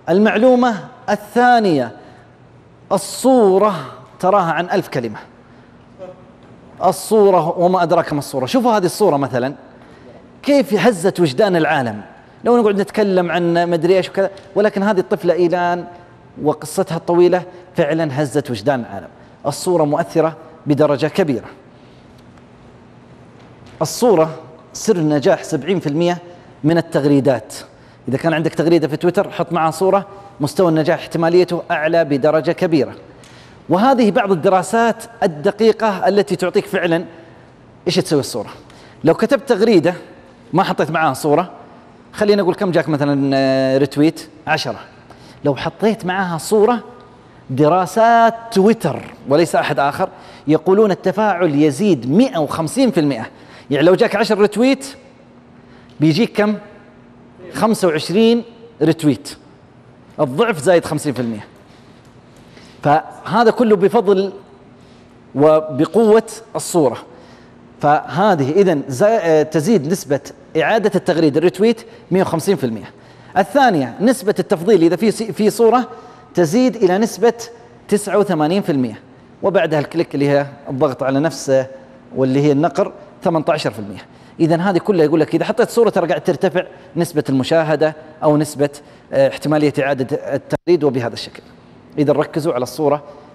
المعلومة الثانية، الصورة تراها عن 1000 كلمة. الصورة وما أدراك ما الصورة. شوفوا هذه الصورة مثلا كيف هزت وجدان العالم، لو نقعد نتكلم عن مدري ايش وكذا، ولكن هذه الطفلة إيلان وقصتها الطويلة فعلا هزت وجدان العالم. الصورة مؤثرة بدرجة كبيرة. الصورة سر النجاح 70% من التغريدات. إذا كان عندك تغريدة في تويتر حط معها صورة، مستوى النجاح احتماليته أعلى بدرجة كبيرة. وهذه بعض الدراسات الدقيقة التي تعطيك فعلا إيش تسوي الصورة. لو كتبت تغريدة ما حطيت معها صورة، خلينا نقول كم جاك مثلا ريتويت؟ 10. لو حطيت معها صورة، دراسات تويتر وليس أحد آخر يقولون التفاعل يزيد 150%. يعني لو جاك 10 ريتويت بيجيك كم؟ 25 ريتويت، الضعف زايد 50%. فهذا كله بفضل وبقوة الصورة. فهذه إذن تزيد نسبة إعادة التغريد الريتويت 150%. الثانية نسبة التفضيل إذا في صورة تزيد إلى نسبة 89%، وبعدها الكليك اللي هي الضغط على نفسه واللي هي النقر 18%. إذن هذه كلها يقول لك إذا حطيت صورة ترى قاعد ترتفع نسبة المشاهدة أو نسبة احتمالية إعادة التغريد، وبهذا الشكل. إذا ركزوا على الصورة